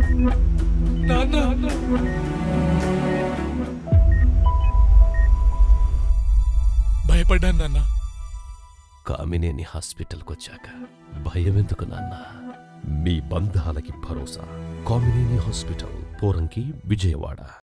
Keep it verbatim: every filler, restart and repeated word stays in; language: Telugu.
భయపడ్డాను నాన్న. కామినేని హాస్పిటల్కి వచ్చాక భయమెందుకు నాన్న? మీ బంధాలకి భరోసా. కామినేని హాస్పిటల్, పోరంకి, విజయవాడ.